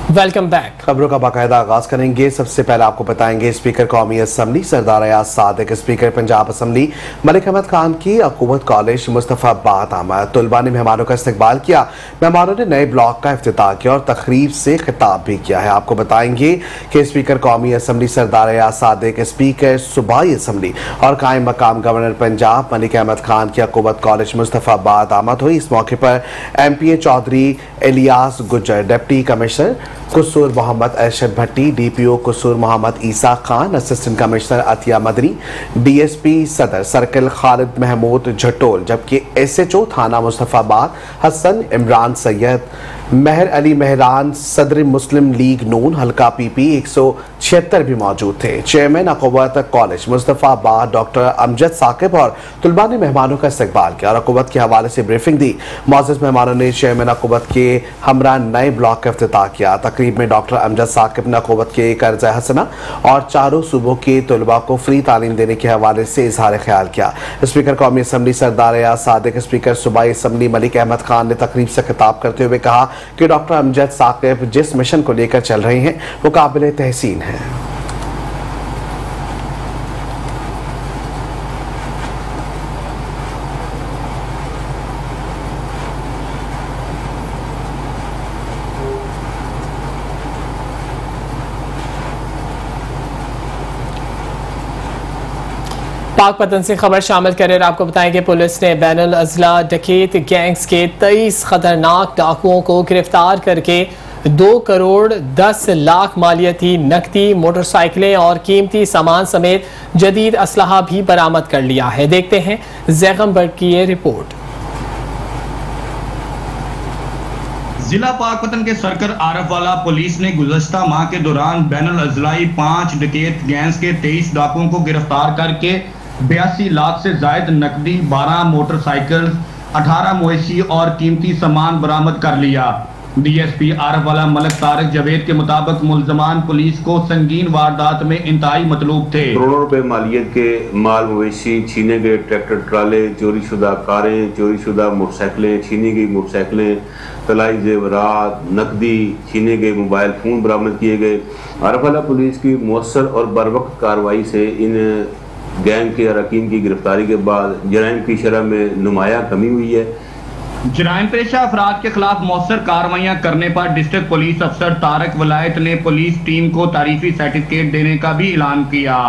Welcome back. खबरों का बाकायदा आगाज करेंगे। सबसे पहले आपको बताएंगे स्पीकर कौमी assembly Sardar Ayaz Sadiq, speaker Punjab assembly Malik Ahmad Khan की अकूबत कॉलेज मुस्तफाबाद आमद। तलबा ने मेहमानों का इस्तकबाल किया। मेहमानों ने नए ब्लॉक का इफ्तिताह किया और तकरीब से खिताब भी किया है। आपको बताएंगे कि स्पीकर कौमी असम्बली सरदार अयाज सादिक, स्पीकर सूबाई असम्बली और कायम मकाम गवर्नर पंजाब मलिक अहमद खान की अकूबत कॉलेज मुस्तफाबाद आमद हुई। इस मौके पर MPA Chaudhry Ilyas Gujjar, deputy commissioner Kasur Muhammad Arshad Bhatti, DPO Kasur Muhammad Isa Khan, assistant commissioner Atiya Madni, DSP Sadar circle Khalid Mahmood Jhatol, जबकि SHO थाना मुस्तफाबाद हसन इमरान सैयद, महर अली महरान सदर मुस्लिम लीग नून हल्का PP 176 भी मौजूद थे। Chairman Aqubat college Mustafabad doctor Amjad Saqib और तलबा ने मेहमानों का इस्तकबाल किया और अकूबत के हवाले से ब्रीफिंग दी। मौजूद मेहमानों ने चेयरमैन अकूबत के हमरा नए ब्लॉक का इफ्तिताह किया। तकरीब में डॉक्टर अमजद साकिब ने अकूबत के कर्ज हसना और चारों सूबों के तलबा को फ्री तालीम देने के हवाले से इजहार ख्याल किया। स्पीकर कौमी असम्बली सरदार अयाज सादिक, स्पीकर सूबाई असम्बली मलिक अहमद खान ने तकरीब से खिताब करते हुए कहा कि डॉक्टर अमजद साकिब जिस मिशन को लेकर चल रहे हैं वो काबिल तहसीन है। पाक पतन से खबर शामिल करें। आपको बताएं कि पुलिस ने बैनुल अज़ला डकैत गैंग्स के 23 खतरनाक डाकुओं को गिरफ्तार करके 2 करोड़ 10 लाख मालियती नकदी, मोटरसाइकिलें और कीमती सामान समेत जदीद असलहा भी बरामद कर लिया है। देखते हैं जैगम बर्ड की ये रिपोर्ट। जिला पाकपतन के सर्कल आरफवाला पुलिस ने गुज़श्ता माह के दौरान बैनुल अज़लाई 5 डकैत गैंग्स के 23 डाकुओं को गिरफ्तार करके 82 लाख से जायद नकदी, 12 मोटरसाइकिल, 18 मवेशी और कीमती सामान बरामद कर लिया। DSP आरफवाला मलिक तारिक जवेद के मुताबिक मुल्ज़मान पुलिस को संगीन वारदात में इंतहाई मतलूब थे। करोड़ों रुपए मालियत के माल मवेशी, छीने गए ट्रैक्टर ट्राले, चोरी शुदा कारें, चोरी शुदा मोटरसाइकिलें, छीनी गई मोटरसाइकिलें, तलाई जेवरात, नकदी, छीने गए मोबाइल फ़ोन बरामद किए गए। आरफवाला पुलिस की मौसर और बरवक्त कार्रवाई से इन गैंग के अरकान की गिरफ्तारी के बाद जराइम की शरह में नुमाया कमी हुई है। जराइम पेशा अफराद के खिलाफ मौसर कार्रवाइयां करने पर डिस्ट्रिक्ट पुलिस अफसर तारक वलायत ने पुलिस टीम को तारीफी सर्टिफिकेट देने का भी ऐलान किया।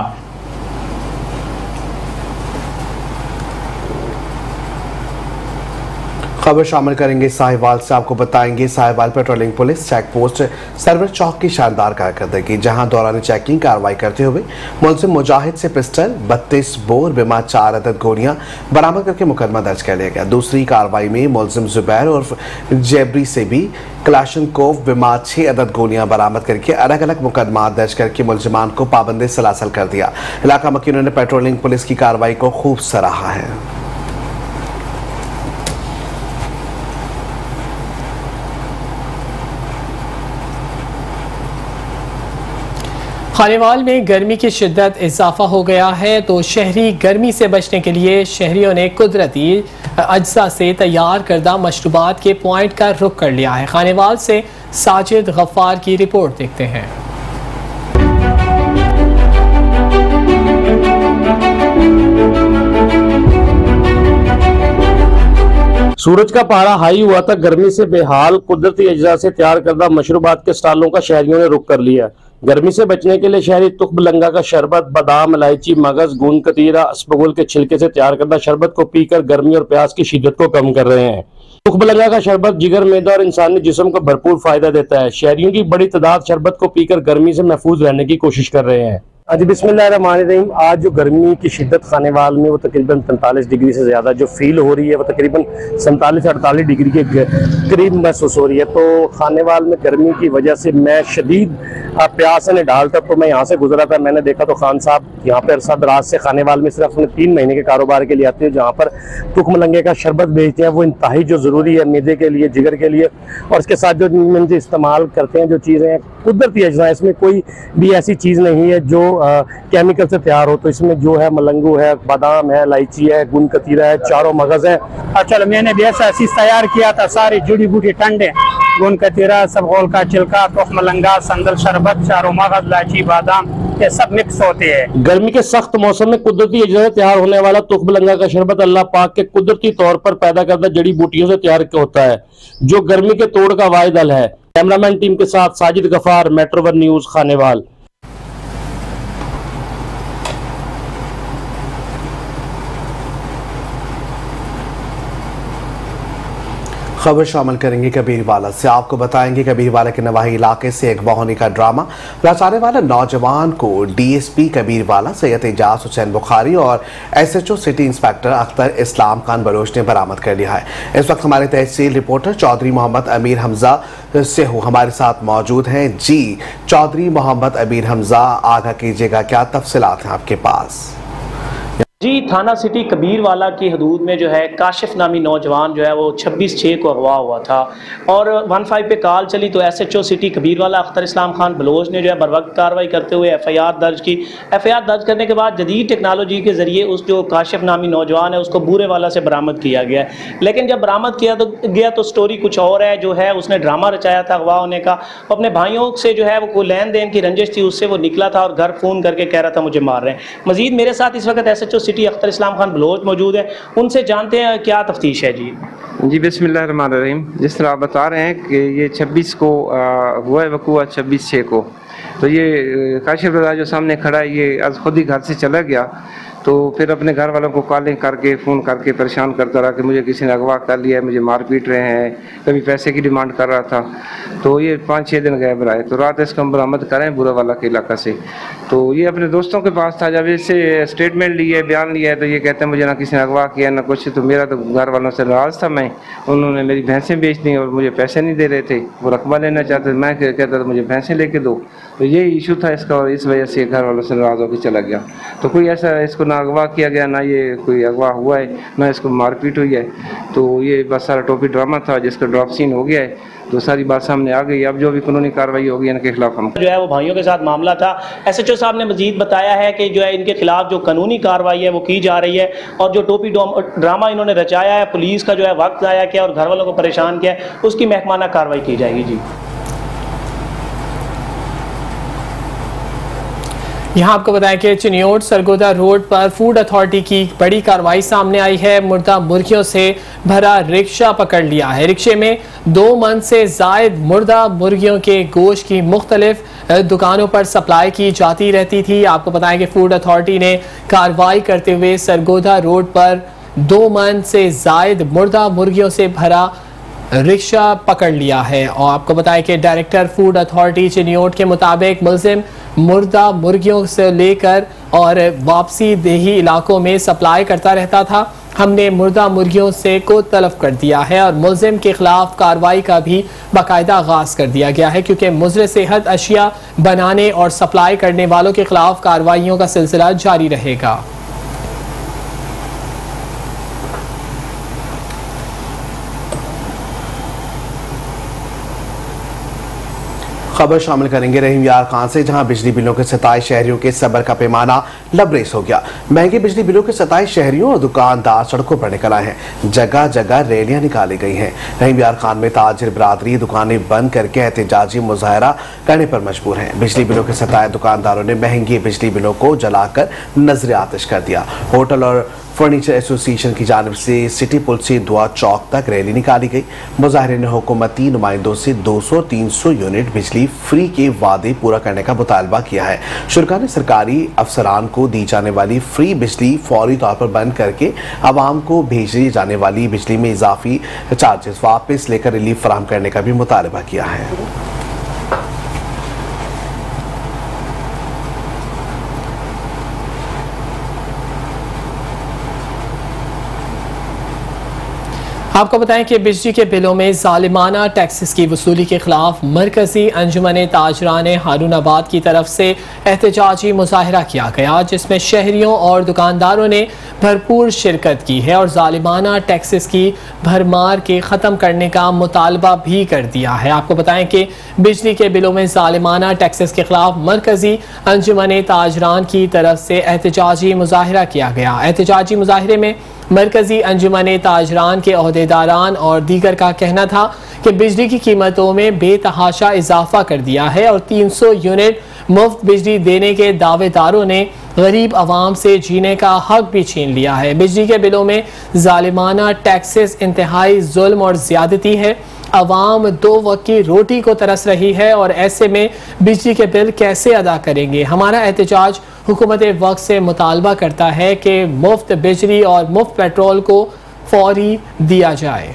खबर शामिल करेंगे साहिवाल से। आपको बताएंगे Sahiwal patrolling police check post Sarwar Chowk की शानदार कारकर्दगी, जहां दौरान चेकिंग कार्रवाई करते हुए मुलजिम मुजाहिद से पिस्टल, 32 बोर बिमा 4 अदद गोलियां बरामद करके मुकदमा दर्ज कर लिया गया। दूसरी कार्रवाई में मुलजिम जुबैर उर्फ जेबरी से भी क्लाशनकोव बिमा 6 अदद गोलियां बरामद करके अलग अलग मुकदमा दर्ज करके मुलजिमान को पाबंदी सलासल कर दिया। इलाका मकीनों ने पेट्रोलिंग पुलिस की कार्रवाई को खूब सराहा है। खानेवाल में गर्मी की शिद्दत इजाफा हो गया है, तो शहरी गर्मी से बचने के लिए शहरियों ने कुदरती अज्जा से तैयार करदा मशरूबात के पॉइंट का रुख कर लिया है। खानेवाल से साजिद गफ्फार की रिपोर्ट देखते हैं। सूरज का पारा हाई हुआ था, गर्मी से बेहाल कुदरती अज्जा से तैयार करदा मशरूबात के स्टॉलों का शहरियों ने रुख कर लिया। गर्मी से बचने के लिए शहरी तुखबलंगा का शरबत, बादाम, इलायची, मगज, गूंद कतीरा, असबगुल के छिलके से तैयार करदा शरबत को पीकर गर्मी और प्यास की शिद्दत को कम कर रहे हैं। तुखबलंगा का शरबत जिगर, मैदा और इंसानी जिस्म को भरपूर फायदा देता है। शहरियों की बड़ी तादाद शरबत को पीकर गर्मी से महफूज रहने की कोशिश कर रहे हैं। आज बिस्मिल्लाहिर्रहमानिर्रहीम। आज जो गर्मी की शिद्दत खानेवाल में वो तकरीबन 45 डिग्री से ज़्यादा जो फील हो रही है, वो तकरीबन 47-48 डिग्री के करीब महसूस हो रही है। तो खानेवाल में गर्मी की वजह से मैं शदीद प्यास ने ढाल था, तो मैं यहाँ से गुजरा था, मैंने देखा तो खान साहब यहाँ पर अरसा दराज से खानेवाल में सिर्फ अपने 3 महीने के कारोबार के लिए आते हैं, जहाँ पर तुखमलंगे का शरबत बेचते हैं। वो इंतहाई जो ज़रूरी है मैदे के लिए, जिगर के लिए, और इसके साथ जो इस्तेमाल करते हैं जो चीज़ें कुदरती अज्जा, इसमें कोई भी ऐसी चीज़ नहीं है जो केमिकल से तैयार हो। तो इसमें जो है मलंगू है, बादाम है, इलायची है, गुंद कतीरा है, चारों मगज है। अच्छा, मैंने भी ऐसा चीज तैयार किया था, सारी जुड़ी बूटी ठंडे गुन कतीरा, सबगोल का छिलका, तुख्म लंगा, संदल शरबत, चारों मगज, इलायची, बादाम, ये सब मिक्स होते हैं। गर्मी के सख्त मौसम में कुदरती अजजा से तैयार होने वाला तुख्म लंगा का शरबत अल्लाह पाक के कुदरती तौर पर पैदा करदा जड़ी बूटियों से तैयार होता है, जो गर्मी के तोड़ का वाहिद हल है। कैमरामैन टीम के साथ Sajid Ghaffar, metro one news, Khanewal. खबर शामिल करेंगे कबीरवाला से। आपको बताएंगे कबीरवाला के नवाही इलाके से एक बहौनी का ड्रामा लाचाने वाला नौजवान को डीएसपी कबीरवाला सैयद एजाज हुसैन बुखारी और SHO city inspector Akhtar Islam Khan Baloch ने बरामद कर लिया है। इस वक्त हमारे तहसील रिपोर्टर चौधरी मोहम्मद अमीर हमजा से हमारे साथ मौजूद हैं। जी चौधरी मोहम्मद अमीर हमजा, आगाह कीजिएगा, क्या तफसीलात हैं आपके पास? जी, थाना सिटी कबीरवाला की हदूद में जो है काशिफ नामी नौजवान जो है वो 26/6 को अगवा हुआ था और 15 पे कॉल चली तो एसएचओ सिटी कबीरवाला अख्तर इस्लाम खान बलोच ने जो है बर वक्त कार्रवाई करते हुए एफआईआर दर्ज की। एफआईआर दर्ज करने के बाद जदीद टेक्नोलॉजी के जरिए उस जो काशिफ नामी नौजवान है उसको बूरे वाला से बरामद किया गया है। लेकिन जब बरामद किया तो स्टोरी कुछ और है। जो है उसने ड्रामा रचाया था अगवा होने का। अपने भाइयों से जो है वो कोई लेन देन की रंजिश थी, उससे वो निकला था और घर फ़ोन करके कह रहा था मुझे मार रहे हैं। मजीद मेरे साथ इस वक्त एसएचओ सिटी अख्तर इस्लाम खान बलोच मौजूद है, उनसे जानते हैं क्या तफ्तीश है। जी बिस्मिल्लाहिर्रहमानिर्रहीम। जिस तरह आप बता रहे हैं कि ये 26 को हुआ है वक़ूआ, 26/6 को, तो ये काशिफ रज़ा जो सामने खड़ा है ये आज खुद ही घर से चला गया। तो फिर अपने घर वालों को कॉलिंग करके फ़ोन करके परेशान करता रहा कि मुझे किसी ने अगवा कर लिया है, मुझे मार पीट रहे हैं, कभी पैसे की डिमांड कर रहा था। तो ये 5-6 दिन गायब रहा है। तो रात इसको हम बरामद करें बुरावाला के इलाका से। तो ये अपने दोस्तों के पास था। जब इससे स्टेटमेंट लिए, बयान लिया है, तो ये कहते हैं मुझे ना किसी ने अगवा किया ना कुछ। तो मेरा तो घर वालों से नाराज़ था मैं। उन्होंने मेरी भैंसें बेच दी और मुझे पैसे नहीं दे रहे थे, वो रकबा लेना चाहते थे। मैं कहता था मुझे भैंसें लेके दो। तो ये इशू था इसका और इस वजह से घर वालों से नाराज़ होकर चला गया। तो कोई ऐसा इसको ना अगवा किया गया, ना ये कोई अगवा हुआ है, ना इसको मारपीट हुई है। तो ये बस सारा टोपी ड्रामा था जिसका ड्रॉप सीन हो गया है। तो सारी बात सामने आ गई। अब जो भी कानूनी कार्रवाई होगी इनके खिलाफ हम जो है वो भाइयों के साथ मामला था। एसएचओ साहब ने मजीद बताया है कि जो है इनके खिलाफ जो कानूनी कार्रवाई है वो की जा रही है और जो टोपी ड्रामा इन्होंने रचाया है, पुलिस का जो है वक्त ज़ाया किया और घर वालों को परेशान किया, उसकी महकमाना कार्रवाई की जाएगी। जी यहाँ आपको बताएं कि चिन्योट सरगोदा रोड पर फूड अथॉरिटी की बड़ी कार्रवाई सामने आई है। मुर्दा मुर्गियों से भरा रिक्शा पकड़ लिया है। रिक्शे में 2 मन से जायद मुर्दा मुर्गियों के गोश्त की मुख्तलिफ दुकानों पर सप्लाई की जाती रहती थी। आपको बताएं कि फूड अथॉरिटी ने कार्रवाई करते हुए सरगोदा रोड पर 2 मन से जायद मुर्दा मुर्गियों से भरा रिक्शा पकड़ लिया है। और आपको बताएं कि डायरेक्टर फूड अथॉरिटी चिन्योट के मुताबिक मुलजिम मुर्दा मुर्गियों से लेकर और वापसी देही इलाकों में सप्लाई करता रहता था। हमने मुर्दा मुर्गियों से को तलब कर दिया है और मुलजिम के खिलाफ कार्रवाई का भी बाकायदा आगाज कर दिया गया है, क्योंकि मुज़र सेहत अशिया बनाने और सप्लाई करने वालों के खिलाफ कार्रवाइयों का सिलसिला जारी रहेगा। खबर शामिल करेंगे रहीम यार खान से, जहां बिजली बिलों के 27 शहरियों के सब्र का पैमाना लबरेज हो गया। महंगे बिजली बिलों के 27 शहरियों और दुकानदार सड़कों पर निकल आए हैं। जगह जगह रैलियां निकाली गई हैं। रहीम यार खान में ताजिर बरादरी दुकानें बंद करके एहतजाजी मुजाहरा करने पर मजबूर हैं। बिजली बिलों के 27 दुकानदारों ने महंगे बिजली बिलों को जलाकर नजर आतिश कर दिया। होटल और फर्नीचर एसोसिएशन की जानिब से सिटी पुल से दुआ चौक तक रैली निकाली गई। मुजाहिरे ने हुकूमती नुमाइंदों से 200-300 यूनिट बिजली फ्री के वादे पूरा करने का मुतालबा किया है। शुरा ने सरकारी अफसरान को दी जाने वाली फ्री बिजली फौरी तौर पर बंद करके आवाम को भेजी जाने वाली बिजली में इजाफी चार्जेस वापस लेकर रिलीफ फराहम करने का भी मुतालबा किया है। आपको बताएं कि बिजली के बिलों में जालिमाना टैक्सेस की वसूली के खिलाफ मरकजी अंजुमन ताजरान हारूनाबाद की तरफ से एहतजाजी मुजाहरा किया गया, जिसमें शहरियों और दुकानदारों ने भरपूर शिरकत की है और जालिमाना टैक्सेस की भरमार के ख़त्म करने का मुतालबा भी कर दिया है। आपको बताएं कि बिजली के बिलों में जालिमाना टैक्सेस के खिलाफ मरकजी अंजुमन ताजरान की तरफ से एहतजाजी मुजाहरा किया गया। एहतजाजी मुजाहरे में मरकजी अंजुमन ताजरान के अहदेदारान और दीगर का कहना था कि बिजली की कीमतों में बेतहाशा इजाफा कर दिया है और 300 यूनिट मुफ्त बिजली देने के दावेदारों ने गरीब आवाम से जीने का हक भी छीन लिया है। बिजली के बिलों में जालिमाना टैक्सेस इंतहाई जुल्म और ज्यादती है। आवाम 2 वक्त की रोटी को तरस रही है और ऐसे में बिजली के बिल कैसे अदा करेंगे। हमारा एहतजाज हुकूमत वक्त से मुतालबा करता है कि मुफ्त बिजली और मुफ्त पेट्रोल को फौरी दिया जाए।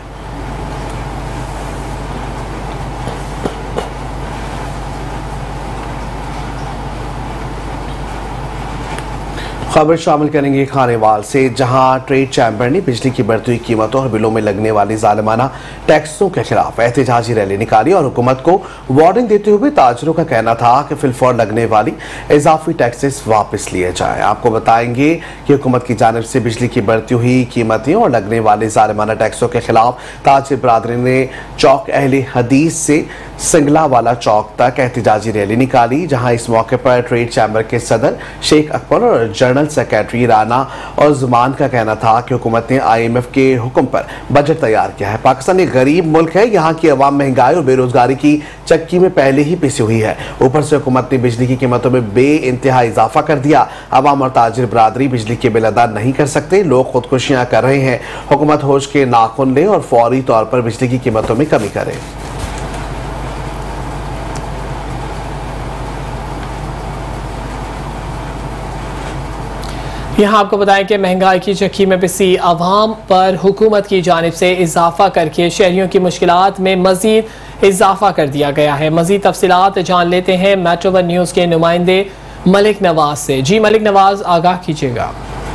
खबर शामिल करेंगे खानेवाल से, जहां ट्रेड चैम्बर ने बिजली की बढ़ती हुई कीमतों और बिलों में लगने वाली जालिमाना टैक्सों के खिलाफ एहतजाजी रैली निकाली और हुकूमत को वार्निंग देते हुए ताजरों का कहना था कि फिलफौर लगने वाली इजाफी टैक्सेस वापस लिए जाए। आपको बताएंगे कि हुकूमत की जानिब से बिजली की बढ़ती हुई कीमतें और लगने वाले जालिमाना टैक्सों के खिलाफ ताजिर बरादरी ने चौक अहले हदीस से सिंगला वाला चौक तक एहतजाजी रैली निकाली, जहां इस मौके पर ट्रेड चैम्बर के सदर शेख अकबर और जनरल सेक्रेटरी राना और जुमान का कहना था कि हुकूमत ने IMF के हुक्म पर बजट तैयार किया है। पाकिस्तान एक गरीब मुल्क है, यहाँ की अवाम महंगाई और बेरोजगारी की चक्की में पहले ही पिसी हुई है। ऊपर से हुकूमत ने बिजली की कीमतों में बेइंतहा इजाफा कर दिया। अवाम और ताजिर बरादरी बिजली के बिल अदा नहीं कर सकते, लोग खुदकुशियां कर रहे हैं। हुकूमत होश के नाखून ले और फौरी तौर पर बिजली की कीमतों में कमी करे। यहाँ आपको बताएं कि महंगाई की चक्की में पिसी आवाम पर हुकूमत की जानिब से इजाफा करके शहरियों की मुश्किलात में मजीद इजाफा कर दिया गया है। मजीद तफसीलात जान लेते हैं मेट्रो वन न्यूज़ के नुमाइंदे मलिक नवाज से। जी मलिक नवाज, आगाह कीजिएगा।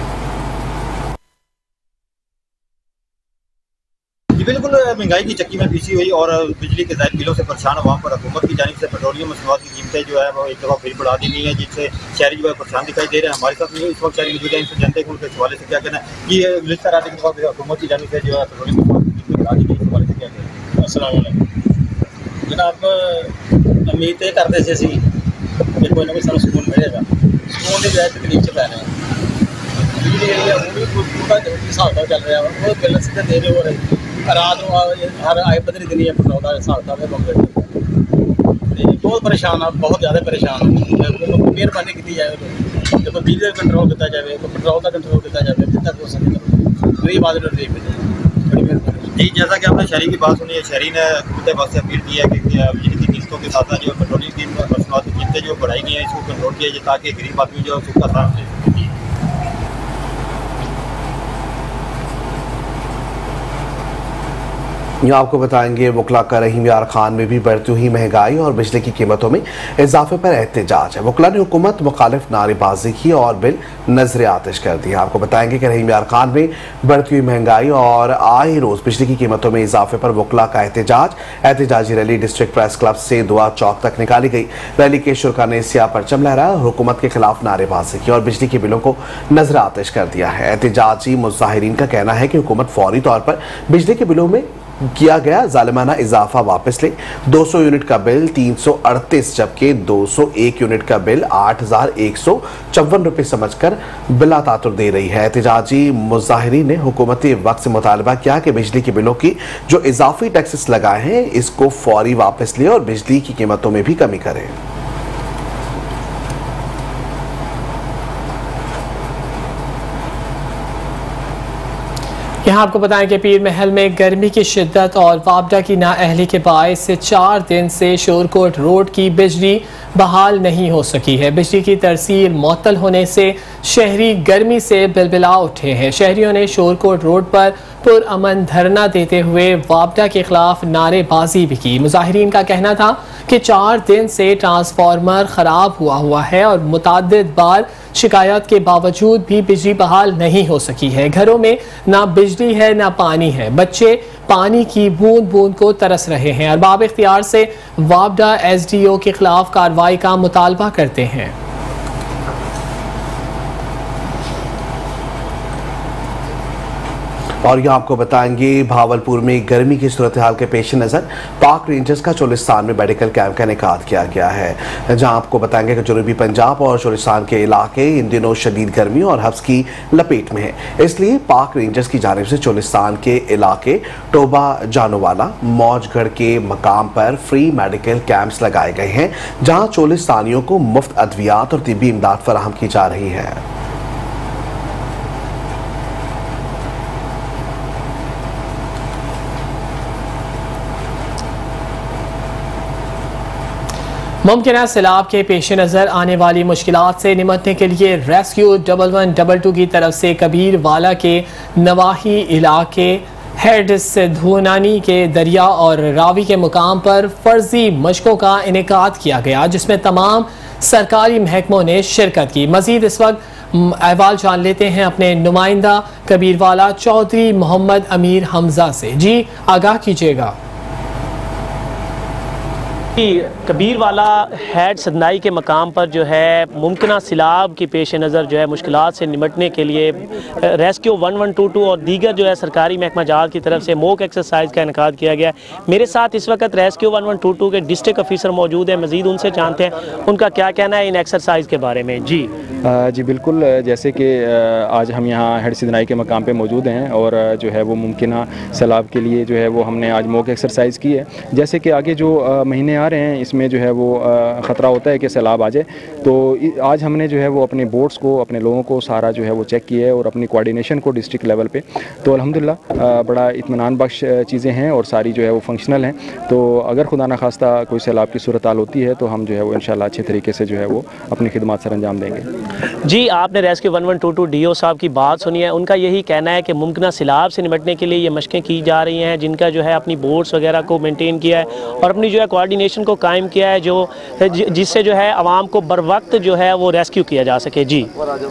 बिल्कुल महंगाई की चक्की में पीसी हुई और बिजली के ज़ायद बिलों से परेशान आवाम पर हुकूमत की जानिब से पेट्रोलियम मसनूआत की कीमतें जो है वो एक दफ़ा फिर बढ़ा दी गई है, जिससे शहरी जो है परेशान दिखाई दे रहे हैं। हमारे साथ नहीं इस वक्त शहरी मौजूद है, इनसे जानते हैं कि उनके हवाले से क्या कहना है कि लिस्ट करा दी हुकूमत की जानिब से जो है पेट्रोलियम मसनूआत की कीमतें बढ़ा दी गई, इस हवाले से क्या कहना है। अस्सलाम वालेकुम जनाब, उम्मीद ये करते थे कि कोई ना कोई सारा सुकून मिलेगा, सुकून की बजाय तकलीफ से पै रहे हैं। बिजली है वो भी पूरा हिसाब चल रहा है, वो बिल सीधे देने हो रहे रात हर आए 15 दिन या 14 हिसाब बहुत परेशान है, बहुत ज़्यादा परेशान है। मेहरबानी की जाए देखो बिजली का कंट्रोल किया जाए, पेट्रोल का कंट्रोल किया जाए, जितना हो सके गरीब आदमी बड़ी मेहरबानी जी। जैसा कि आपने शहरी की बात सुनी है, शहरी ने हुकूमत वक्त से अपील की है कि बिजली की किस्तों के साथ जो पेट्रोलियम की मसनूआत की कीमतें जो बढ़ाई गई हैं इसको कंट्रोल किया जाए ताकि गरीब आदमी जो सुख का साथ दे। यहाँ आपको बताएंगे वकला का रहीम यार खान में भी बढ़ती हुई महंगाई और बिजली की कीमतों में इजाफे पर एहतजाज है। वकला ने हुकूमत मुखालिफ नारेबाजी की और बिल नजर आतिश कर दिया। आपको बताएंगे कि रहीम यार खान में बढ़ती हुई महंगाई और आए रोज बिजली की कीमतों में इजाफे पर वकला का एहतजाजी रैली डिस्ट्रिक्ट प्रेस क्लब से दुआ चौक तक निकाली गई। रैली के शुरा ने स्याह परचम लहराया और हुकूमत के खिलाफ नारेबाजी की और बिजली के बिलों को नजर आतिश कर दिया है। एहतजाजी मुजाहिरीन का कहना है कि हुकूमत फौरी तौर पर बिजली के बिलों में किया गया जालिमाना इजाफा वापस ले। 200 यूनिट का बिल 338 जबकि 201 यूनिट का बिल 8,154 रुपये समझकर बिला तातुर दे रही है। एहतजाजी मुजाहिरीन ने हुकूमती वक्त से मुतालबा किया कि बिजली के बिलों की जो इजाफी टैक्सेस लगाए हैं इसको फौरी वापस ले और बिजली की कीमतों में भी कमी करें। यहाँ आपको बताएं कि पीर महल में गर्मी की शिद्दत और वापडा की नाअहली के बायस से 4 दिन से शोरकोट रोड की बिजली बहाल नहीं हो सकी है। बिजली की तरसील मुअत्तल होने से शहरी गर्मी से बिलबिला उठे हैं। शहरियों ने शोरकोट रोड पर पुरअमन धरना देते हुए वापडा के खिलाफ नारेबाजी भी की। मुजाहिरीन का कहना था कि 4 दिन से ट्रांसफार्मर खराब हुआ है और मुतअद्दिद बार शिकायत के बावजूद भी बिजली बहाल नहीं हो सकी है। घरों में ना बिजली है ना पानी है, बच्चे पानी की बूंद बूंद को तरस रहे हैं। अरबाब इख्तियार से वापडा SDO के खिलाफ कार्रवाई का मुतालबा करते हैं। और यहाँ आपको बताएंगे भावलपुर में गर्मी की सूरत हाल के पेश नज़र पाक रेंजर्स का चोलिस्तान में मेडिकल कैंप का इनेकाद किया गया है, जहाँ आपको बताएंगे कि जनूबी पंजाब और चोलिस्तान के इलाके इन दिनों शदीद गर्मी और हब्स की लपेट में है। इसलिए पाक रेंजर्स की जानिब से चोलिस्तान के इलाके टोबा जानोवाला मौजगढ़ के मकाम पर फ्री मेडिकल कैंप्स लगाए गए हैं, जहाँ चोलिस्तानियों को मुफ्त अद्वियात और तिब्बी इमदाद फराहम की जा रही है। मुमकिन सैलाब के पेश नज़र आने वाली मुश्किलात से निमटने के लिए रेस्क्यू 1112 की तरफ से कबीर वाला के नवाही इलाके हेड सिद्धूनानी के दरिया और रावी के मुकाम पर फर्जी मशकों का इनेकाद किया गया, जिसमें तमाम सरकारी महकमों ने शिरकत की। मजीद इस वक्त अहवाल जान लेते हैं अपने नुमाइंदा कबीर वाला चौधरी मोहम्मद अमीर हमजा से। जी आगाह कीजिएगा। कबीर वाला हेड सदनाई के मकाम पर जो है मुमकिन सैलाब की पेश नज़र जो है मुश्किलात से निमटने के लिए रेस्क्यू 1122 और दीगर जो है सरकारी महकमा जहाज की तरफ से मॉक एक्सरसाइज का इनेकाद किया गया। मेरे साथ इस वक्त रेस्क्यू 1122 के डिस्ट्रिक्ट ऑफिसर मौजूद हैं, मजीद उनसे जानते हैं उनका क्या कहना है इन एक्सरसाइज के बारे में। जी बिल्कुल, जैसे कि आज हम यहाँ हेड सदनाई के मकाम पर मौजूद हैं और जो है वो मुमकिन सैलाब के लिए जो है वो हमने आज मॉक एक्सरसाइज की है। जैसे कि आगे जो महीने आ रहे हैं इसमें जो है वो ख़तरा होता है कि सैलाब आ जाए, तो आज हमने जो है वो अपने बोट्स को अपने लोगों को सारा जो है वो चेक किया है और अपनी कोऑर्डिनेशन को डिस्ट्रिक्ट लेवल पे, तो अल्हम्दुलिल्लाह बड़ा इत्मीनान बख्श चीज़ें हैं और सारी जो है वो फंक्शनल हैं। तो अगर खुदा न खास्ता कोई सैलाब की सूरत हाल होती है तो हम जो है वो इंशाल्लाह अच्छे तरीके से जो है वो अपनी खिदमत सर अंजाम देंगे। जी आपने रेस्क्यू 1122 डीओ साहब की बात सुनी है, उनका यही कहना है कि मुमकिन सैलाब से निपटने के लिए ये मशकें की जा रही हैं, जिनका जो है अपनी बोट्स वगैरह को मेनटेन किया है और अपनी जो है कोऑर्डिनेशन को कायम किया है, जो जिससे जो है आवाम को बर वक्त जो है वो रेस्क्यू किया जा सके। जी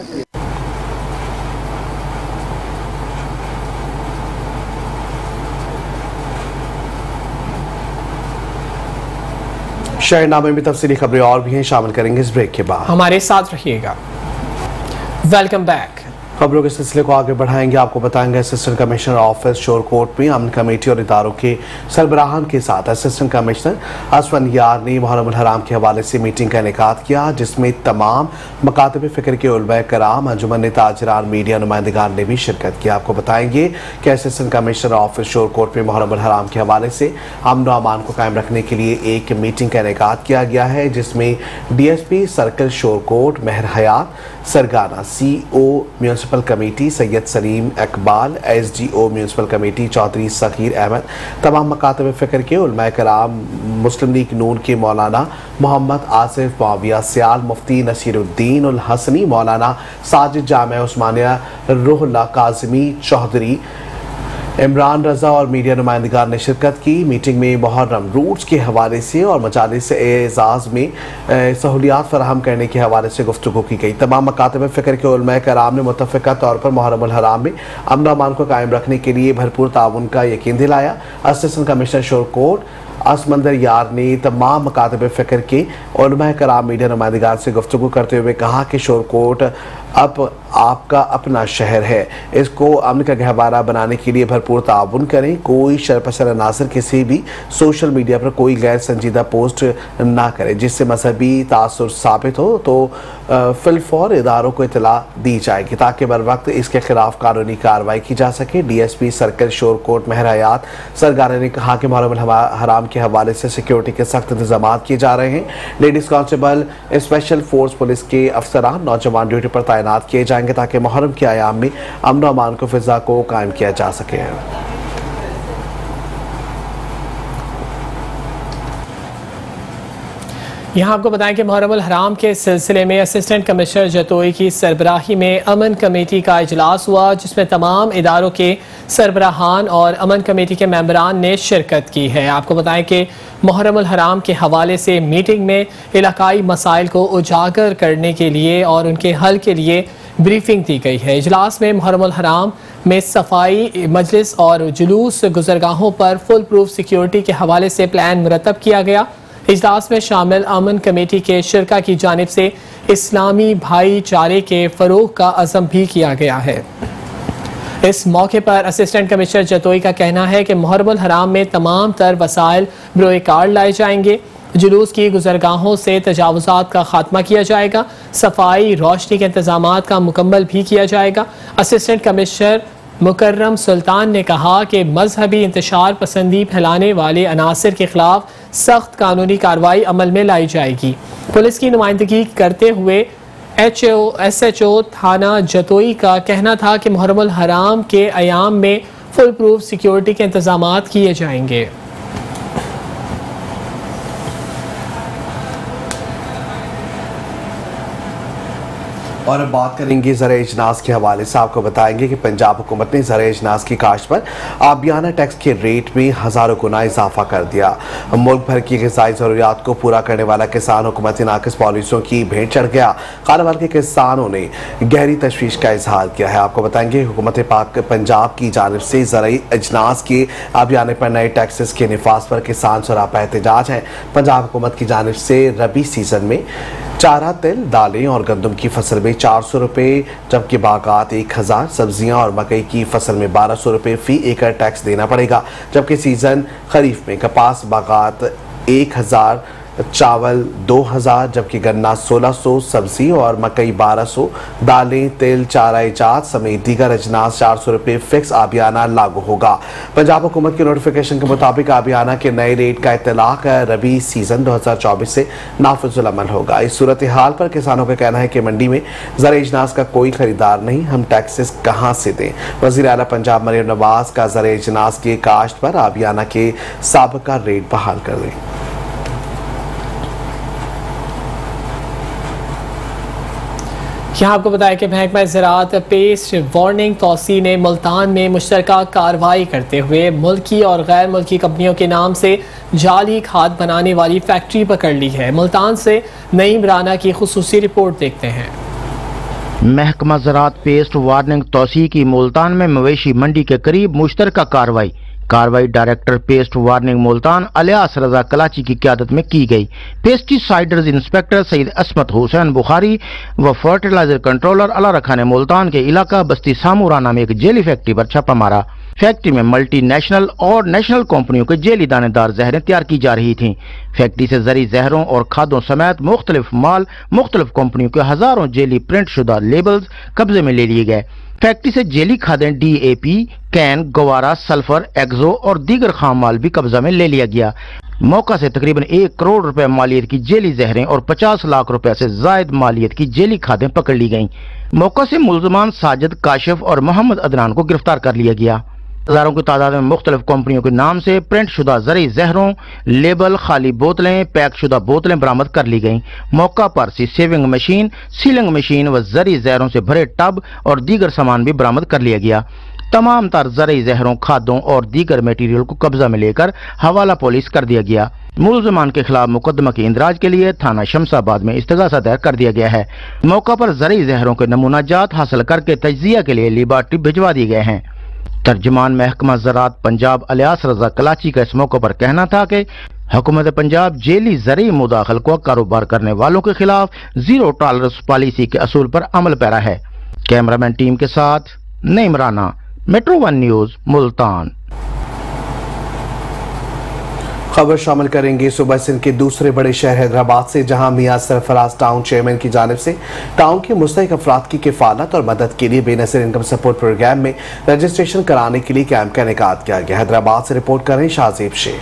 शहरनामे में तफसीली खबरें और भी हैं, शामिल करेंगे इस ब्रेक के बाद। हमारे साथ रहिएगा। Welcome back. खबरों के सिलसिले को आगे बढ़ाएंगे। आपको बताएंगे असिस्टेंट कमिश्नर ऑफिस शोरकोट में अमन कमेटी और इदारों के सरबराहान के साथ असिस्टेंट कमिश्नर असफन यार ने मुहर्रम हराम के हवाले से मीटिंग का इनेकाद किया, जिसमें तमाम मकातब फ़िक्र के उलमा कराम, अंजुमन ताजरान, मीडिया नुमाइंदगान ने भी शिरकत की। आपको बताएंगे कि असिस्टेंट कमिश्नर ऑफिस शोरकोट में मुहर्रम हराम के हवाले से अमन व अमान को कायम रखने के लिए एक मीटिंग का इनेकाद किया गया है, जिसमें DSP circle Shorkot Mehar Hayat Sargana, CO municipal committee Syed Saleem Iqbal, SDO municipal committee Chaudhry Sagheer Ahmad, तमाम मकातब फ़िक्र के उलमा कराम, मुस्लिम लीग नून के मौलाना मोहम्मद आसिफ मुआविया सियाल, मुफ्ती नसीरुद्दीन उल हसनी, मौलाना साजिद जामिया उस्मानिया रुहुल्ला काज़मी चौधरी, इमरान रजा और मीडिया नुमाइंदगान ने शिरकत की। मीटिंग में मुहर्रम रूट्स के हवाले से और मजालिस एजाज में सहूलियात फराहम करने के हवाले से गुफ्तगू की गई। तमाम मकातब फ़िक्र के उलमा कराम ने मुतफ़िक़ा तौर पर मुहर्रम हराम में अमन व अमान को कायम रखने के लिए भरपूर ताउन का यकीन दिलाया। असिस्टेंट कमिश्नर शोरकोट असमंदर यार ने तमाम मकातब फ़िक्र के उलमा कराम, मीडिया नुमाइंदगान से गुफ्तगू करते हुए कहा कि शोरकोट अब आपका अपना शहर है, इसको अमन का गहवारा बनाने के लिए भरपूर ताउन करें। कोई शरपसर नासिर किसी भी सोशल मीडिया पर कोई गैर संजीदा पोस्ट ना करे जिससे मजहबी तासुर साबित हो, तो फिलफौर इदारों को इतला दी जाएगी ताकि बर वक्त इसके खिलाफ कानूनी कार्रवाई की जा सके। DSP सर्कल शोरकोट महर हयात सरगाना ने कहा कि मुहर्रम हराम के हवाले से सिक्योरिटी के सख्त इंतजाम किए जा रहे हैं। Ladies constable, special force police के अफसरान, नौजवान ड्यूटी पर तैनात किए जाएंगे ताकि मुहर्रम के आयाम में अमन व अमान को फिजा को कायम किया जा सके। यहाँ आपको बताएं कि मुहर्रम हराम के सिलसिले में असिस्टेंट कमिश्नर जतोई की सरबराही में अमन कमेटी का इजलास हुआ, जिसमें तमाम इदारों के सरबराहान और अमन कमेटी के मेंबरान ने शिरकत की है। आपको बताएं कि मुहर्रम हराम के हवाले से मीटिंग में इलाकाई मसाइल को उजागर करने के लिए और उनके हल के लिए ब्रीफिंग दी गई है। इजलास में मुहर्रम हराम में सफाई, मजलिस और जुलूस गुजरगाहों पर फुल प्रूफ सिक्योरिटी के हवाले से प्लान मुरतब किया गया। इजलास में शामिल अमन कमेटी के शिरका की जानिब से इस्लामी भाईचारे के फ़रोग़ का अज़म भी किया गया है। इस मौके पर असिस्टेंट कमिश्नर जतोई का कहना है कि मुहर्रमुल हराम में तमाम तर वसाइल बरोए कार्ड लाए जाएंगे, जुलूस की गुजरगाहों से तजावुज़ात का खात्मा किया जाएगा, सफाई रोशनी के इंतजामात का मुकम्मल भी किया जाएगा। असिस्टेंट कमिश्नर मुकर्रम सुल्तान ने कहा कि मजहबी इंतशार पसंदी फैलाने वाले अनासर के खिलाफ सख्त कानूनी कार्रवाई अमल में लाई जाएगी। पुलिस की नुमाइंदगी करते हुए SHO थाना जतोई का कहना था कि मुहर्रमुल हराम के अयाम में फुल प्रूफ सिक्योरिटी के इंतजामात किए जाएंगे। और अब बात करेंगे ज़राए इजनास के हवाले से। आपको बताएंगे कि पंजाब हुकूमत ने ज़राए इजनास की काश्त पर आबियाना टैक्स के रेट में हज़ारों गुना इजाफा कर दिया। मुल्क भर की ग़िज़ाई ज़रूरियात को पूरा करने वाला किसान हुकूमती नाक़िस पॉलिसियों की भेंट चढ़ गया। कारोबार के किसानों ने गहरी तशवीश का इजहार किया है। आपको बताएंगे हुकूमत पाक पंजाब की जानिब से ज़राए इजनास के आबियाने पर नए टैक्सेस के निफाज पर किसान सरापा एहतजाज है। पंजाब हुकूमत की जानिब से रबी सीज़न में चारा, तिल, दालें और गंदम की फसल में 400 रुपये, जबकि बागात 1000, सब्जियां और मकई की फसल में 1200 रुपये फी एकड़ टैक्स देना पड़ेगा। जबकि सीजन खरीफ में कपास बागात 1000, चावल 2000, जबकि गन्ना 1600, सब्जी और मकई 1200, दालें, तिल, चारा इजात समेत दीगर अजनास 400 रुपये फिक्स आबियाना लागू होगा। पंजाब हुकूमत के नोटिफिकेशन के मुताबिक आबियाना के नए रेट का इतलाक रबी सीजन 2024 से नाफिजुल अमल होगा। इस सूरत हाल पर किसानों का कहना है कि मंडी में ज़राए इजनास का कोई खरीदार नहीं, हम टैक्सेस कहाँ से दें। वज़ीर आला पंजाब मरियम नवाज का ज़राए इजनास के काश्त पर आबियाना के साबिका रेट बहाल कर दें। यहाँ आपको बताया कि महकमा ज़राअत पेस्ट वार्निंग तौसी ने मुल्तान में मुश्तरका कार्रवाई करते हुए मुल्की और गैर मुल्की कंपनियों के नाम से जाली खाद बनाने वाली फैक्ट्री पकड़ ली है। मुल्तान से नईम राना की खुसूसी रिपोर्ट देखते हैं। महकमा ज़राअत पेस्ट वार्निंग तौसी की मुल्तान में मवेशी मंडी के करीब मुश्तरका कार्रवाई director pest warning Multan Ilyas Raza Kalachi की क़यादत में की गई। पेस्टिसाइडर्स इंस्पेक्टर सईद असमत हुसैन बुखारी व फर्टिलाइजर कंट्रोलर अला रखा ने मुल्तान के इलाका बस्ती सामूराना में एक जेली फैक्ट्री पर छापा मारा। फैक्ट्री में मल्टीनेशनल और नेशनल कंपनियों के जेली दानेदार जहरें तैयार की जा रही थीं। फैक्ट्री से जरी जहरों और खादों समेत मुख्तलिफ माल मुख्तलिफ कंपनियों के हजारों जेली प्रिंट शुदा लेबल्स कब्जे में ले लिए गए। फैक्ट्री से जेली खादें DAP, कैन, गवारा, सल्फर, एक्सो और दीगर खाम माल भी कब्जा में ले लिया गया। मौका से तकरीबन 1 करोड़ रुपए मालियत की जेली जहरें और 50 लाख रुपए से जायद मालियत की जेली खादें पकड़ ली गईं। मौका से मुलजमान साजिद, काशिफ और मोहम्मद अदनान को गिरफ्तार कर लिया गया। हजारों की तादाद में मुख्तलिफ कंपनियों के नाम से प्रिंट शुदा जरी जहरों, लेबल, खाली बोतलें, पैक शुदा बोतलें बरामद कर ली गईं। मौका पर सेविंग मशीन, सीलिंग मशीन व जरी जहरों से भरे टब और दीगर सामान भी बरामद कर लिया गया। तमाम तर जरी जहरों, खादों और दीगर मटीरियल को कब्जा में लेकर हवाला पुलिस कर दिया गया। मुलजमान के खिलाफ मुकदमा के इंदराज के लिए थाना शमसाबाद में इस्तगासा दायर कर दिया गया है। मौका पर जरी जहरों के नमूना जात हासिल करके तजिया के लिए लेबॉर्ट्री भिजवा दिए गए हैं। तर्जुमान महकमा ज़राअत पंजाब अलियास रजा कलाची का इस मौके पर कहना था कि हुकूमत पंजाब जेली ज़री मुदाखल को कारोबार करने वालों के खिलाफ जीरो टॉलरेंस पॉलिसी के असूल पर अमल पैरा है। कैमरामैन टीम के साथ नईम राना, मेट्रो 1 न्यूज़, मुल्तान। खबर शामिल करेंगे सुबह सिंध के दूसरे बड़े शहर हैदराबाद से, जहां मियां सरफराज टाउन चेयरमैन की जानिब से टाउन के मुस्तहिक अफराद की किफालत और मदद के लिए बेनज़ीर इनकम सपोर्ट प्रोग्राम में रजिस्ट्रेशन कराने के लिए कैंप का इनेकाद किया गया। हैदराबाद से रिपोर्ट करें शाहजेब शेख।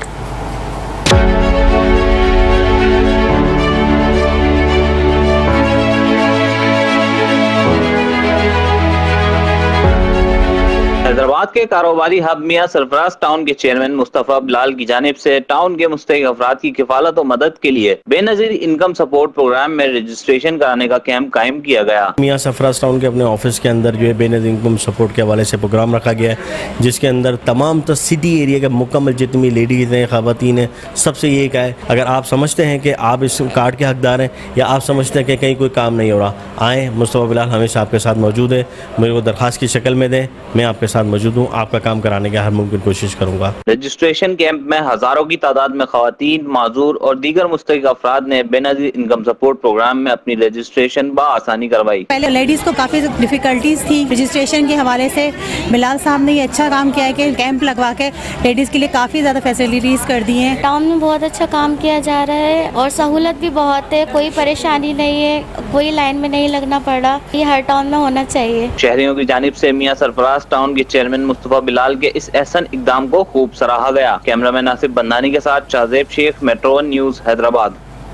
हैदराबाद के कारोबारी हब मियां सरफराज टाउन के चेयरमैन मुस्तफा बिलाल की जानिब से टाउन के मुस्तहिक अफराद की किफालत और मदद के लिए बेनज़ीर इनकम सपोर्ट प्रोग्राम में रजिस्ट्रेशन कराने का कैंप कायम किया गया। मियां सरफराज टाउन के अपने ऑफिस के अंदर जो है बेनज़ीर इनकम सपोर्ट के हवाले से प्रोग्राम रखा गया है, जिसके अंदर तमाम तो सिटी एरिया के मुकम्मल जितनी लेडीज़ हैं, ख़वातीन हैं, सबसे ये कहा है अगर आप समझते हैं कि आप इस कार्ड के हकदार हैं या आप समझते हैं कि कहीं कोई काम नहीं हो रहा, आएँ। मुस्तफा बिलाल हमेशा आपके साथ मौजूद है, मेरे को दरख्वास्त की शक्ल में दें, मैं आपके साथ मौजूद हूँ। हूँ आपका काम कराने की हर मुमकिन कोशिश करूँगा। रजिस्ट्रेशन कैंप में हजारों की तादाद में खवातीन, माजूर और दीगर मुस्तहिक अफराद ने बेनजीर इनकम सपोर्ट प्रोग्राम में अपनी रजिस्ट्रेशन बआसानी करवाई। पहले लेडीज को काफी डिफिकल्टीज थी रजिस्ट्रेशन के हवाले से। बिलाल साहब ने ये अच्छा काम किया है कि कैंप लगवा के लेडीज के लिए काफी ज्यादा फैसिलिटीज कर दी हैं। टाउन में बहुत अच्छा काम किया जा रहा है और सहूलत भी बहुत है, कोई परेशानी नहीं है, कोई लाइन में नहीं लगना पड़ा। ये हर टाउन में होना चाहिए। शहरियों की जानिब से मियां सरफराज टाउन के चेयरमैन मुस्तफा बिलाल के इस एहसन इकदाम को खूब सराहा गया। कैमरामैन नासिब बंदानी के साथ शाहजेब शेख, मेट्रो 1 न्यूज़, हैदराबाद।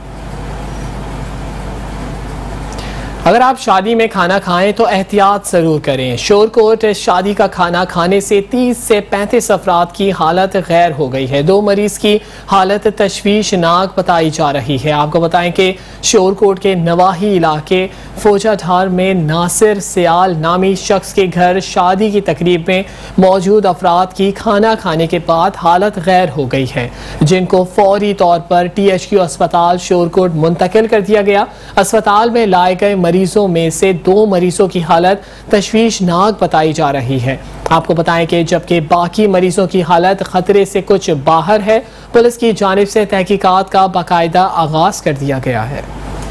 अगर आप शादी में खाना खाएं तो एहतियात ज़रूर करें। शोरकोट शादी का खाना खाने से 30 से 35 अफराद की हालत गैर हो गई है। 2 मरीज की हालत तशवीशनाक बताई जा रही है। आपको बताएं कि शोरकोट के नवाही इलाके फोजाधार में नासिर सियाल नामी शख्स के घर शादी की तकरीब में मौजूद अफराद की खाना खाने के बाद हालत गैर हो गई है, जिनको फौरी तौर पर THQ अस्पताल शोरकोट मुंतकिल कर दिया गया। अस्पताल में लाए गए मरीजों में से 2 मरीजों की हालत तशवीशनाक बताई जा रही है। आपको बताएं कि जबकि बाकी मरीजों की हालत खतरे से कुछ बाहर है। पुलिस की जानिब से तहकीकात का बाकायदा आगाज कर दिया गया है।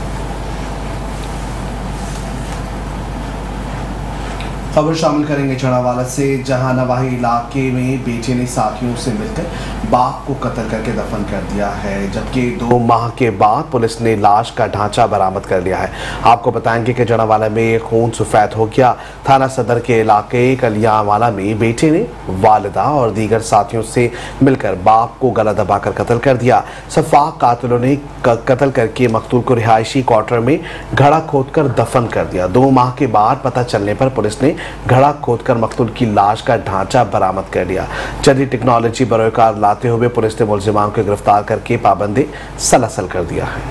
खबर शामिल करेंगे चढ़ावाला से, जहां नवाही इलाके में बेटे ने साथियों से मिलकर बाप को कत्ल करके दफन कर दिया है, जबकि 2 माह के बाद पुलिस ने लाश का ढांचा बरामद कर लिया है। आपको बताएंगे कि चढ़ावाला में खून सफेद हो गया। थाना सदर के इलाके कलियावाला में बेटे ने वालिदा और दीगर साथियों से मिलकर बाप को गला दबाकर कत्ल कर दिया। सफाक कातिलों ने कत्ल करके मकतूल को रिहायशी क्वार्टर में घड़ा खोदकर दफन कर दिया। 2 माह के बाद पता चलने पर पुलिस ने घड़ा खोदकर मकतूल की लाश का ढांचा बरामद कर लिया। जदीद टेक्नोलॉजी बरोकार लाते हुए पुलिस ने मुलजिमान को गिरफ्तार करके पाबंदी सलसल कर दिया है।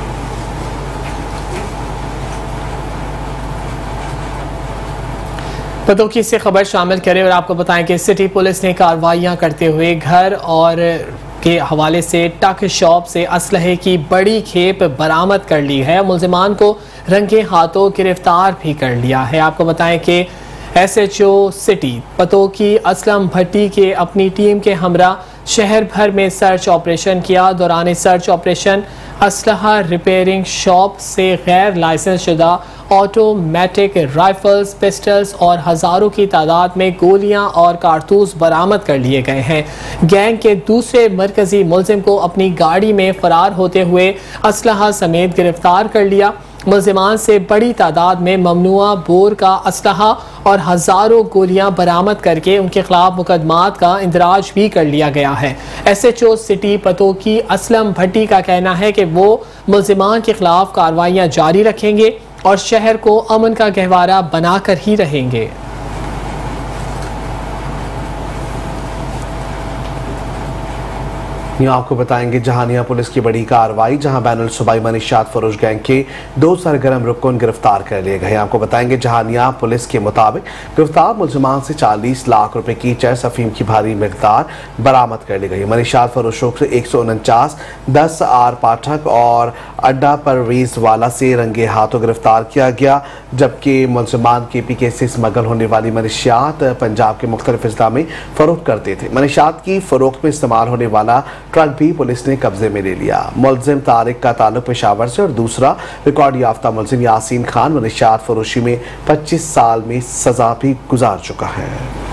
पतोकी से खबर शामिल करें और आपको बताएं कि सिटी पुलिस ने कार्रवाइयां करते हुए घर और के हवाले से टक शॉप से असलहे की बड़ी खेप बरामद कर ली है। मुलजिमान को रंगे हाथों गिरफ्तार भी कर लिया है। आपको बताएं कि SHO सिटी पतोकी असलम भट्टी के अपनी टीम के हमरा शहर भर में सर्च ऑपरेशन किया। दौरान सर्च ऑपरेशन असलहा रिपेयरिंग शॉप से गैर लाइसेंस शुदा ऑटोमेटिक राइफल्स, पिस्टल्स और हज़ारों की तादाद में गोलियां और कारतूस बरामद कर लिए गए हैं। गैंग के दूसरे मरकजी मुलजिम को अपनी गाड़ी में फरार होते हुए असलहा समेत गिरफ्तार कर लिया। मुलजिमान से बड़ी तादाद में ममनुआ बोर का असलहा और हज़ारों गोलियां बरामद करके उनके खिलाफ मुकदमात का इंदराज भी कर लिया गया है। SHO सिटी पतोकी असलम भट्टी का कहना है कि वो मुलजिमान के खिलाफ कार्रवाइयां जारी रखेंगे और शहर को अमन का गहवारा बनाकर ही रहेंगे। यहाँ आपको बताएंगे जहानिया पुलिस की बड़ी कार्रवाई, जहां बैनुल सूबाई मनीषात फरोश गैंग के 2 सरगर्म रुकन गिरफ्तार कर लिए गए। आपको बताएंगे जहानिया पुलिस के मुताबिक गिरफ्तार मुलजिमान से 40 लाख रुपए की चरस अफीम की भारी मिकदार बरामद कर ली गई। मनीषात फरोशों से 149 10 आर पाठक और अड्डा परवीज वाला से रंगे हाथों गिरफ्तार किया गया, जबकि मुलजिमान KPK से स्मगल होने वाली मनीषात पंजाब के मुख्तलिफ अजला में फरोख्त करते थे। मनीषात की फरोख्त में इस्तेमाल होने वाला ट्रक भी पुलिस ने कब्जे में ले लिया। मुलजिम तारिक का ताल्लुक पेशावर से और दूसरा रिकॉर्ड याफ्ता मुलजिम यासीन खान मनीषात फरोशी में 25 साल में सजा भी गुजार चुका है।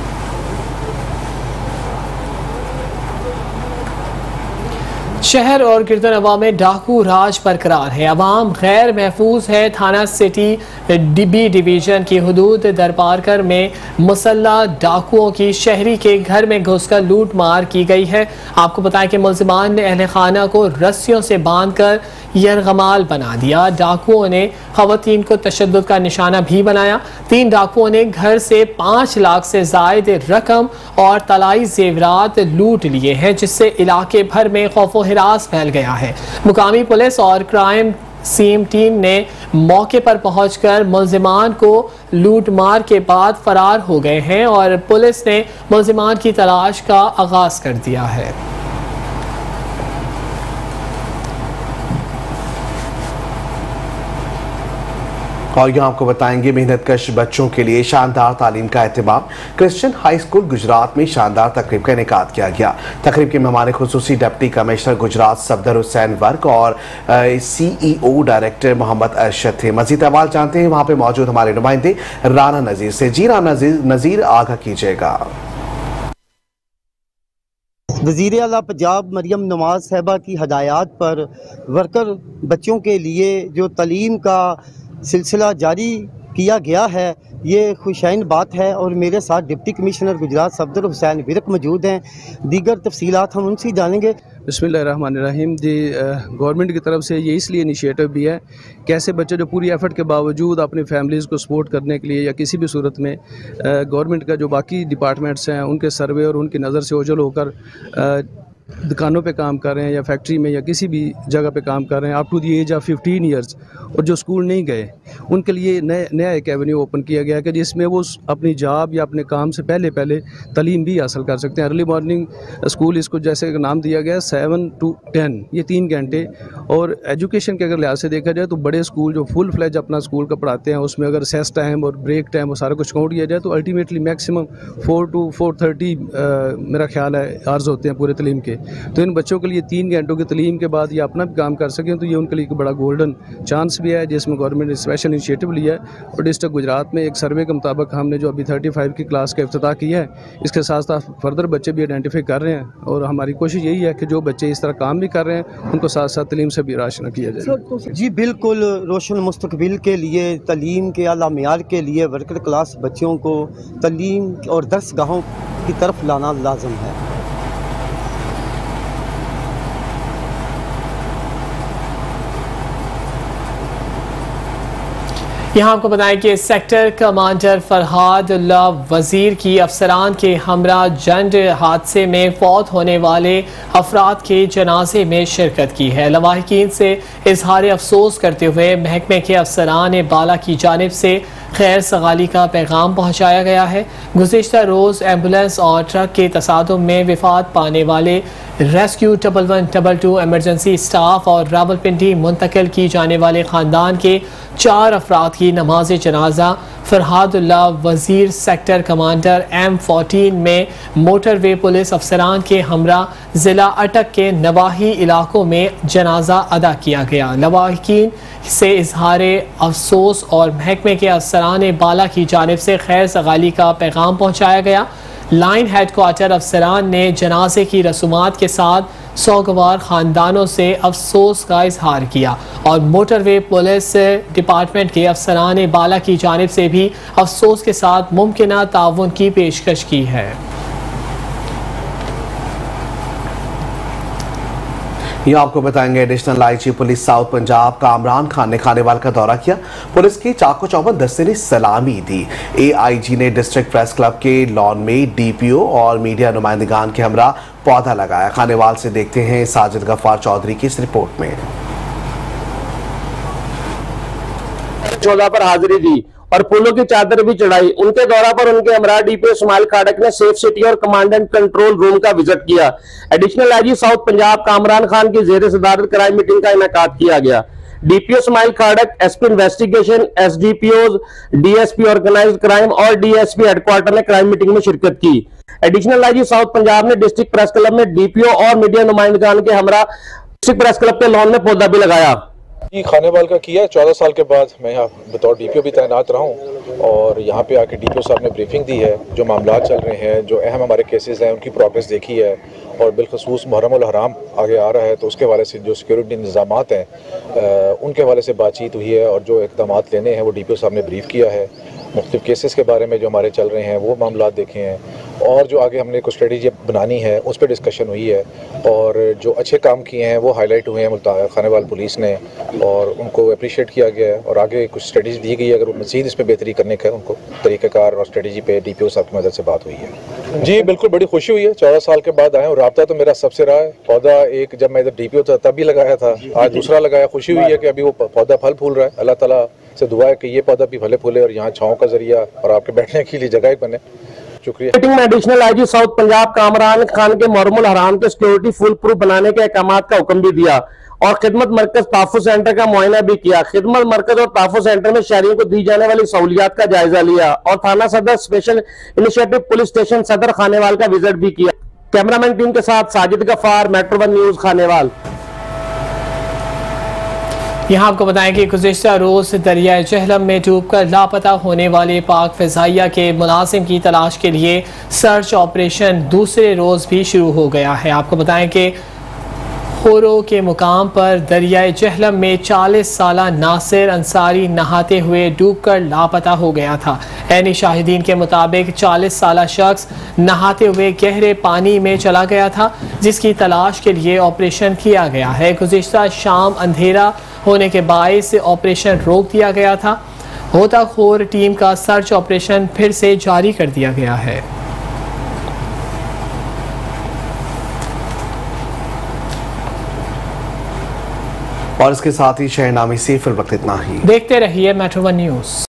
शहर और गिरदनवा में डाकू राज बरकरार है। अवाम गैर महफूज है। थाना सिटी DB डिवीजन की हदूद दरबारकर में मुसल्ला डाकुओं की शहरी के घर में घुसकर लूट मार की गई है। आपको बताएं कि मुलजिमान ने अहले खाना को रस्सियों से बांधकर यरगमाल बना दिया। डाकुओं ने खवातीन को तशद्दुद का निशाना भी बनाया। 3 डाकुओं ने घर से 5 लाख से जायद रकम और तलाई जेवरात लूट लिए हैं, जिससे इलाके भर में खौफो हिरास फैल गया है। मुकामी पुलिस और क्राइम सीम टीम ने मौके पर पहुंचकर मुलजिमान को लूट मार के बाद फरार हो गए हैं और पुलिस ने मुलजिमान की तलाश का आगाज कर दिया है। और यहाँ आपको बताएंगे मेहनतकश बच्चों के लिए शानदार तालीम का एहतमाम। क्रिश्चियन हाई स्कूल गुजरात में शानदार तकरीब का इनेकाद किया गया। तकरीब के मेहमान खुसूसी डिप्टी कमिश्नर गुजरात सफदर हुसैन वर्क और CEO डायरेक्टर मोहम्मद अरशद थे। मजीद अहवाल जानते हैं वहाँ पे मौजूद हमारे नुमाइंदे राना नजीर से। जी राना नजीर, आगाह कीजिएगा। वज़ीर आला पंजाब मरियम नवाज साहबा की हदायत पर वर्कर बच्चों के लिए जो तालीम का सिलसिला जारी किया गया है, ये खुशैन बात है। और मेरे साथ डिप्टी कमिश्नर गुजरात सफदर हुसैन विरक मौजूद हैं। दीगर तफसीलात हम उनसे जानेंगे। बिस्मिल्लाहिर्रहमानिर्रहीम। जी, गवर्नमेंट की तरफ से ये इसलिए इनिशिएटिव भी है कि ऐसे बच्चे जो पूरी एफर्ट के बावजूद अपनी फैमिलीज़ को सपोर्ट करने के लिए या किसी भी सूरत में गवर्नमेंट का जो बाकी डिपार्टमेंट्स हैं उनके सर्वे और उनकी नज़र से ओझल होकर दुकानों पे काम कर रहे हैं या फैक्ट्री में या किसी भी जगह पे काम कर रहे हैं up to the age of 15 years, और जो स्कूल नहीं गए उनके लिए नया एक एवेन्यू ओपन किया गया है कि जिसमें वो अपनी जॉब या अपने काम से पहले तालीम भी हासिल कर सकते हैं। अर्ली मॉर्निंग स्कूल इसको जैसे नाम दिया गया 7 to 10, ये 3 घंटे। और एजुकेशन के अगर लिहाज से देखा जाए तो बड़े स्कूल जो फुल फ्लेज अपना स्कूल का पढ़ाते हैं उसमें अगर सेस टाइम और ब्रेक टाइम वो सारा कुछ काउंट किया जाए तो अल्टीमेटली मैक्सिमम 4 to 4:30 मेरा ख्याल है आर्ज होते हैं पूरे तालीम के। तो इन बच्चों के लिए 3 घंटों की तालीम के बाद ये अपना भी काम कर सकें तो ये उनके लिए एक बड़ा गोल्डन चांस भी है, जिसमें गवर्नमेंट ने स्पेशल इनिशिएटिव लिया है। और डिस्ट्रिक्ट गुजरात में एक सर्वे के मुताबिक हमने जो अभी 35 की क्लास का इफ्तिताह किया है, इसके साथ साथ फर्दर बच्चे भी आइडेंटिफाई कर रहे हैं। और हमारी कोशिश यही है कि जो बच्चे इस तरह काम भी कर रहे हैं उनको साथ साथ तालीम से भी राशना किया जाए। जी बिल्कुल, रोशन मुस्तकबिल के लिए, तालीम के आला मेयार के लिए वर्कर क्लास बच्चों को तालीम और दरसगाहों की तरफ लाना लाजम है। यहाँ आपको बताएं कि सेक्टर कमांडर फरहादुल्लाह वजीर की अफसरान के हमरा जंड हादसे में फौत होने वाले अफराद के जनाजे में शिरकत की है। लवाहिकीन से इजहार अफसोस करते हुए महकमे के अफसरान बाला की जानिब से खैर सगाली का पैगाम पहुँचाया गया है। गुज़िश्ता रोज़ एम्बुलेंस और ट्रक के तसादुम में विफात पाने वाले रेस्क्यू 1112 एमरजेंसी स्टाफ और रावलपिंडी मुंतकिल की जाने वाले ख़ानदान के 4 अफराद की नमाज जनाजा फरहादुल्लाह वजीर सेक्टर कमांडर M14 में मोटरवे पुलिस अफसरान के हमरा ज़िला अटक के नवाही इलाकों में जनाजा अदा किया गया। लवाहिकीन से इजहार अफसोस और महकमे के अफसरान बाला की जानिब से खैर सगाली का पैगाम पहुँचाया गया। लाइन हेड क्वार्टर अफसरान ने जनाजे की रसूमात के साथ सौगवार ख़ानदानों से अफसोस का इजहार किया और मोटरवे पुलिस डिपार्टमेंट के अफसरान बाला की जानिब से भी अफसोस के साथ मुमकिना ताउन की पेशकश की है। ये आपको बताएंगे additional IG police south Punjab Kamran Khan ने खानेवाल का दौरा किया। पुलिस की चाको चौबंद दस्ते ने सलामी दी। AIG ने डिस्ट्रिक्ट प्रेस क्लब के लॉन में DPO और मीडिया नुमाइंदगान के हमरा पौधा लगाया। खानेवाल से देखते हैं साजिद गफ्फार चौधरी की इस रिपोर्ट में। 14 पर हाजिरी दी और फूलों की चादर भी चढ़ाई। उनके दौरा पर उनके हमरा DPO इस्माइल खाड़क ने सेफ सिटी और कमांडेंट कंट्रोल रूम का विजिट किया। Additional IG south Punjab Kamran Khan की जेर सदारत क्राइम मीटिंग का इनेकाद किया गया। DPO Ismail Kharak, SP investigation, SDPOs, DSP organised crime और DSP हेडक्वार्टर ने क्राइम मीटिंग में शिरकत की। एडिशनल IG साउथ पंजाब ने डिस्ट्रिक्ट प्रेस क्लब में DPO और मीडिया नुमाइंदगान के हमरा डिस्ट्रिक्ट प्रेस क्लब के लॉन में पौधा भी लगाया। खानेवाल का किया। 14 साल के बाद मैं यहाँ बतौर DPO भी तैनात रहा हूँ और यहाँ पे आके DPO साहब ने ब्रीफिंग दी है। जो मामला चल रहे हैं, जो अहम हमारे केसेस हैं, उनकी प्रोग्रेस देखी है और बिलखसूस मुहर्रम उल हराम आगे आ रहा है तो उसके हवाले से जो सिक्योरिटी निज़ामात हैं उनके हवाले से बातचीत हुई है और जो इक़दाम लेने हैं वो DPO साहब ने ब्रीफ किया है। मुख्तलिफ केसेस के बारे में जो हमारे चल रहे हैं वो मामला देखे हैं और जो आगे हमने कुछ स्ट्रेटजी बनानी है उस पर डिस्कशन हुई है और जो अच्छे काम किए हैं वो हाईलाइट हुए हैं खानेवाल पुलिस ने और उनको अप्रिशिएट किया गया है और आगे कुछ स्ट्रेटजी दी गई है। अगर मज़ीद इस पर बेहतरी करने का उनको तरीक़ाकार और स्ट्रेटजी पे DPO साहब की मदद से बात हुई है। जी बिल्कुल, बड़ी खुशी हुई है। 14 साल के बाद आए और रब्ता तो मेरा सबसे रहा है। पौधा एक जब मैं इधर DPO था तब भी लगाया था, आज दूसरा लगाया। खुशी हुई है कि अभी वो पौधा फल फूल रहा है। अल्लाह ताला से दुआ है कि ये पौधा भी फले फूले और यहाँ छाँव का जरिया और आपके बैठने के लिए जगह बने। शुक्रिया। मीटिंग में additional IG south Punjab Kamran Khan के मुहर्रम उल हराम के सिक्योरिटी फुल प्रूफ बनाने के अहकामात का हुक्म भी दिया और खिदमत मरकज तहफ़्फ़ुज़ सेंटर का मुआयना भी किया। खिदमत मरकज और तहफ़्फ़ुज़ सेंटर में शहरियों को दी जाने वाली सहूलियात का जायजा लिया और थाना सदर स्पेशल इनिशिएटिव पुलिस स्टेशन सदर खानेवाल का विजिट भी किया। कैमरामैन टीम के साथ साजिद गफ्फार, मेट्रो 1 न्यूज़, खानेवाल। यहाँ आपको बताएं कि गुज़िश्ता रोज़ दरियाए जहलम में डूबकर लापता होने वाले पाक फ़िज़ाइया के मुलाजिम की तलाश के लिए सर्च ऑपरेशन दूसरे रोज़ भी शुरू हो गया है। आपको बताएं कि खोरो के मुकाम पर दरियाए जहलम में 40 साला नासिर अंसारी नहाते हुए डूबकर लापता हो गया था। ऐनी शाहिदीन के मुताबिक 40 साला शख्स नहाते हुए गहरे पानी में चला गया था, जिसकी तलाश के लिए ऑपरेशन किया गया है। गुज़िश्ता शाम अंधेरा होने के बायस ऑपरेशन रोक दिया गया था। गोताखोर टीम का सर्च ऑपरेशन फिर से जारी कर दिया गया है। और इसके साथ ही शहरनामे से फिर वक्त इतना ही। देखते रहिए मेट्रो 1 न्यूज़।